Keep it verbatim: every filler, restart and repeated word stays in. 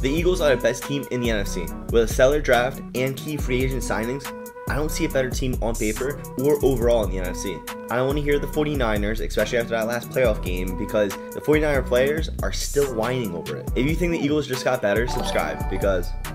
The Eagles are the best team in the N F C. With a stellar draft and key free agent signings, I don't see a better team on paper or overall in the N F C. I don't want to hear the forty-niners, especially after that last playoff game, because the forty-niner players are still whining over it. If you think the Eagles just got better, subscribe, because